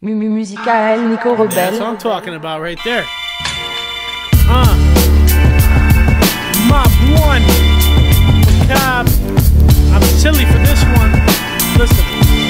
Musical, Nico Rebelle. That's what I'm talking about right there. Mob 1. Macabre. I'm silly for this one. Listen.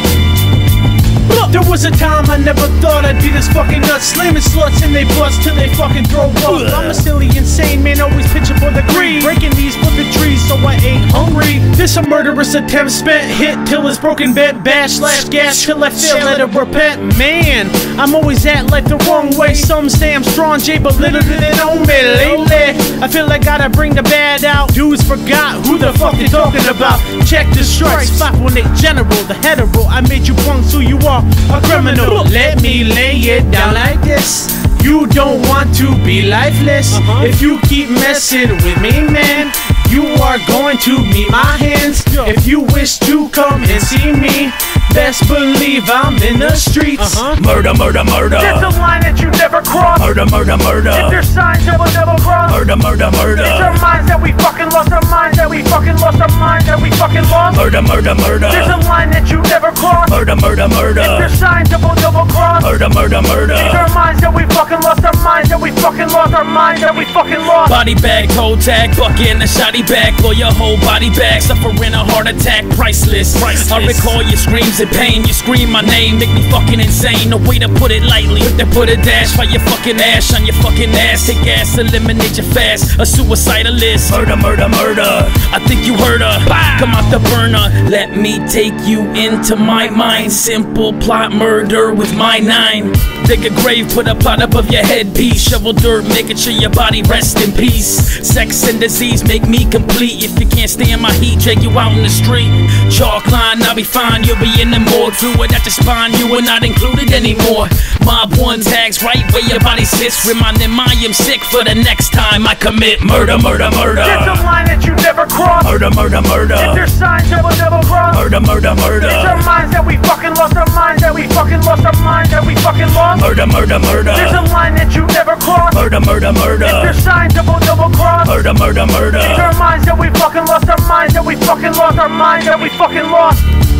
There was a time I never thought I'd be this fucking nuts, slamming sluts in they butts till they fucking throw up. I'm a silly, insane man, always pitching for the greed, breaking these fucking trees so I ain't hungry. This a murderous attempt spent, hit till it's broken, bent, bash, slash, gas till I feel let it repent. Man, I'm always at life the wrong way. Some say I'm strong, J, but little do they know me lately. I feel like gotta bring the bad out. Dudes forgot who the fuck they talking about. Check the strikes, 518 general, the hetero. I made you punk, so you are a criminal. Let me lay it down like this. You don't want to be lifeless. If you keep messing with me, man, you are going to meet my hands. If you wish to come and see me, best believe I'm in the streets. Murder, murder, murder. That's a line that you never cross. Murder, murder, murder. If there's signs that we'll never cross. Murder, murder, murder. It's our minds that we fucking lost. Our minds that we fucking lost. Our minds that we fucking lost. Murder, murder, murder. There's a line that you never cross. Murder, murder, murder. If there's signs that we'll never cross. Murder, murder, murder. It's our minds that we fucking lost. Our minds that we fucking lost. Our minds that we fucking lost. Body bag, toe tag, bucket in a shoddy bag. Blow your whole body back, suffering a heart attack, priceless. I recall your screams in pain. You scream my name, make me fucking insane. No way to put it lightly. Put a dash by your fucking ash on your fucking ass. Take gas, eliminate you fast. A suicidalist. Murder, murder, murder. I think you heard her. Bah! Come out the burner. Let me take you into my mind. Simple plot murder with my 9. Dig a grave, put a plot above your headpiece. Shovel dirt, making sure your body rest in peace. Sex and disease make me complete. If you can't stand my heat, drag you out in the street. Chalk line, I'll be fine. You'll be in the morgue. Fluid at your spine, you are not included anymore. Mob 1 tags right where your body sits, reminding me I'm sick for the next time I commit murder, murder, murder. It's a line that you never cross. Murder, murder, murder. If there's signs that we'll never cross. Murder, murder, murder. It's our minds that we fucking lost. Our minds that we fucking lost. Our minds that we fucking lost. Murder, murder, murder. There's a line that you never cross. Murder, murder, murder. If there's signs that we'll never cross. Murder, murder, murder. It's our minds that we fucking lost. Our minds that we fucking lost. Our minds that we fucking lost.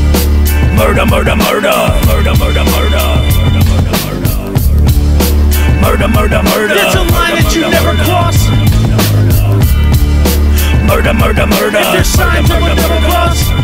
Murder, murder, murder. Murder, murder, murder. Murder, murder, murder. Murder, murder, murder. It's a line that you never cross. Murder, murder, murder. If there's signs that we'll never cross.